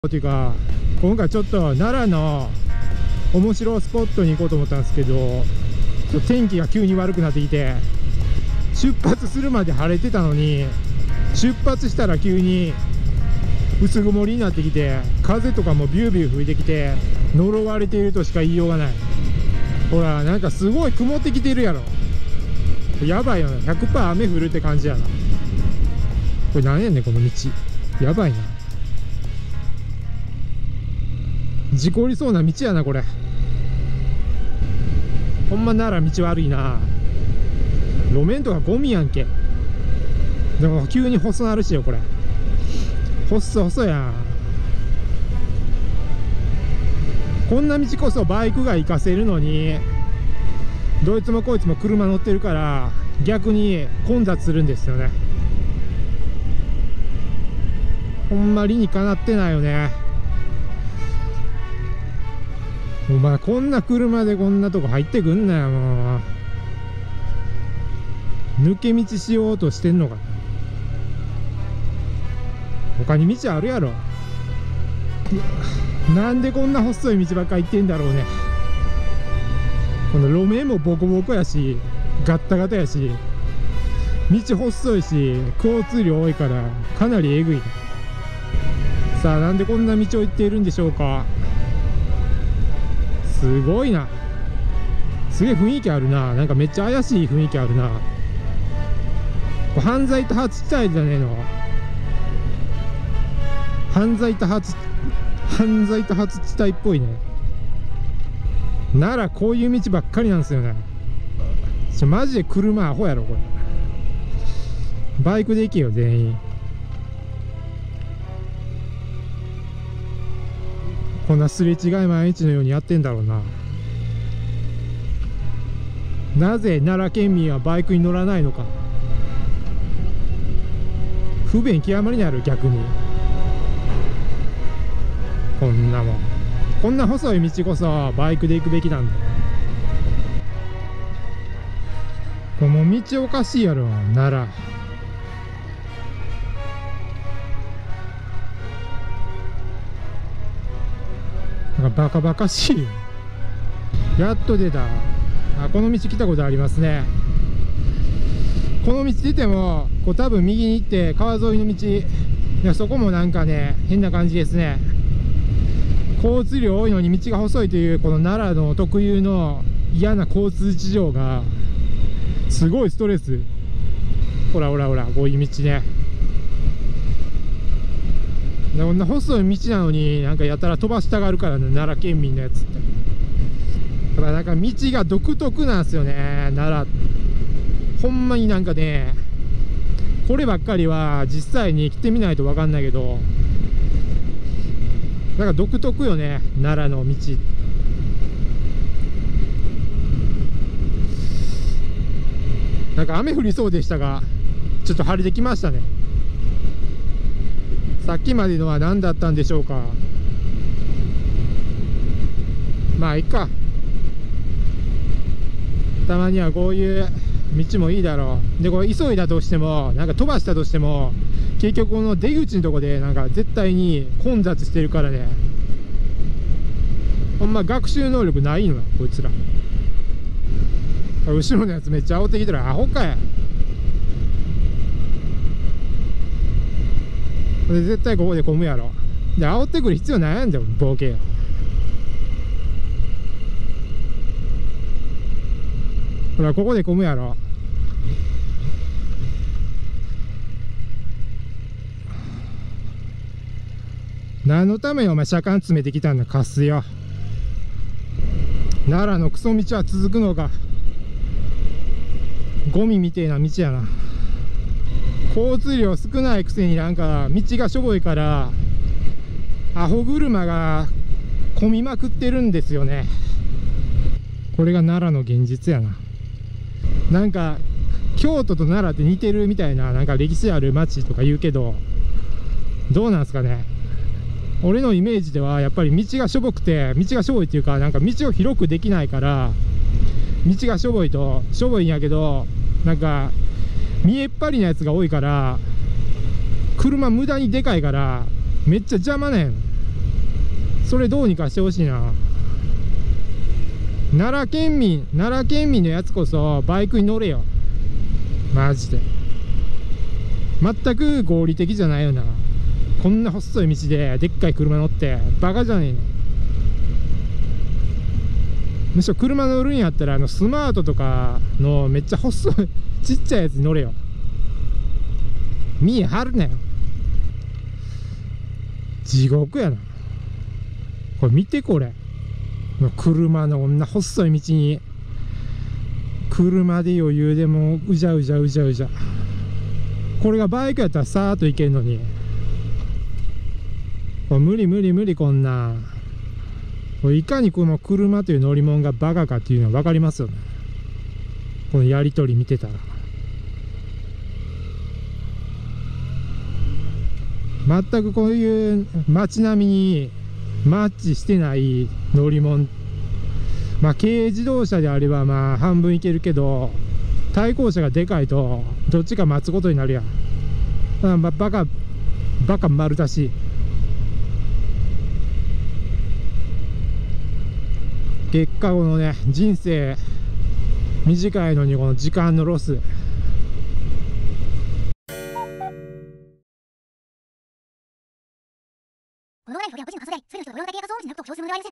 というか、今回ちょっと奈良の面白スポットに行こうと思ったんですけど、ちょっと天気が急に悪くなってきて、出発するまで晴れてたのに、出発したら急に薄曇りになってきて、風とかもビュービュー吹いてきて、呪われているとしか言いようがない。ほら、なんかすごい曇ってきてるやろ。やばいよな。100% 雨降るって感じやな。これ何やねん、この道。やばいな。事故りそうな道やな、これ。ほんまなら道悪いな。路面とかゴミやんけ。でも急に細なるしよ、これ。細やん。こんな道こそバイクが行かせるのに、どいつもこいつも車乗ってるから逆に混雑するんですよね。ほんま理にかなってないよね。お前こんな車でこんなとこ入ってくんなよ。もう抜け道しようとしてんのか。他に道あるやろ。なんでこんな細い道ばっか行ってんだろうね。この路面もボコボコやし、ガッタガタやし、道細いし、交通量多いからかなりえぐい。さあ、なんでこんな道を行っているんでしょうか。すごいな。すげえ雰囲気あるな。なんかめっちゃ怪しい雰囲気あるな。これ犯罪多発地帯じゃねえの。犯罪多発地帯っぽいね。ならこういう道ばっかりなんですよね。マジで車アホやろこれ。バイクで行けよ全員。こんなすれ違い毎日のようにやってんだろうな。なぜ奈良県民はバイクに乗らないのか。不便極まりにある。逆にこんなもん、こんな細い道こそバイクで行くべきなんだ。この道おかしいやろ奈良。なんかバカバカしいよ。やっと出た。あ、この道来たことありますね。この道出てもこう多分右に行って川沿いの道、いやそこもなんかね変な感じですね。交通量多いのに道が細いというこの奈良の特有の嫌な交通事情がすごいストレス。ほらほらほら、こういう道ね。こんな細い道なのになんかやたら飛ばしたがるからね、奈良県民のやつって。だからなんか道が独特なんですよね、奈良。ほんまになんかね、こればっかりは実際に来てみないと分かんないけど、なんか独特よね、奈良の道。なんか雨降りそうでしたが、ちょっと晴れてきましたね。さっきまでのは何だったんでしょうか。まあいいか。たまにはこういう道もいいだろう。でこれ急いだとしても、なんか飛ばしたとしても、結局この出口のとこでなんか絶対に混雑してるからね。ほんま学習能力ないのよこいつら。後ろのやつめっちゃ煽ってきてる。アホかや。で絶対ここで混むやろ。で煽ってくる必要ないんだよボケよ。ほらここで混むやろ。何のためにお前車間詰めてきたんだカスよ。奈良のクソ道は続くのか。ゴミみてえな道やな。交通量少ないくせになんか道がしょぼいからアホ車が混みまくってるんですよね。これが奈良の現実やな。なんか京都と奈良って似てるみたいな、なんか歴史ある町とか言うけど、どうなんすかね。俺のイメージではやっぱり道がしょぼくて、道がしょぼいっていうか、なんか道を広くできないから、道がしょぼいとしょぼいんやけど、なんか見えっ張りなやつが多いから、車無駄にでかいからめっちゃ邪魔ねん。 それどうにかしてほしいな。奈良県民のやつこそバイクに乗れよ、マジで。全く合理的じゃないよな。こんな細い道ででっかい車乗ってバカじゃねえの。むしろ車乗るんやったらスマートとかのめっちゃ細いちっちゃいやつに乗れよ。見え張るなよ。地獄やなこれ。見てこれ、車のこんな細い道に車で余裕でもううじゃうじゃうじゃうじゃ。これがバイクやったらさーっと行けんのに、これ無理無理無理。こんなこれいかにこの車という乗り物がバカかっていうのは分かりますよね、このやり取り見てたら。全くこういう街並みにマッチしてない乗り物。まあ軽自動車であればまあ半分いけるけど、対向車がでかいとどっちか待つことになるやん。バカ丸出し。結果このね、人生短いのにこの時間のロス。 この動画に不良個人の発言、すべての人が御用達映画像を見なくと表示するのではありません。